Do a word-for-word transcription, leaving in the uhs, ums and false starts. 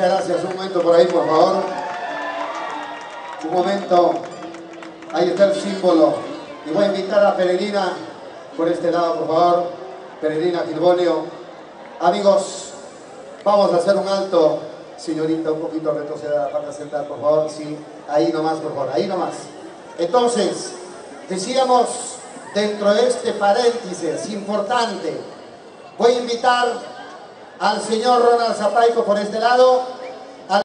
Muchas gracias. Un momento por ahí, por favor. Un momento. Ahí está el símbolo. Y voy a invitar a Peregrina por este lado, por favor. Peregrina Gilbonio. Amigos, vamos a hacer un alto. Señorita, un poquito retroceder a la parte central, por favor. Sí, ahí nomás, por favor. Ahí nomás. Entonces, decíamos, dentro de este paréntesis importante, voy a invitar al señor Ronald Zapaico por este lado.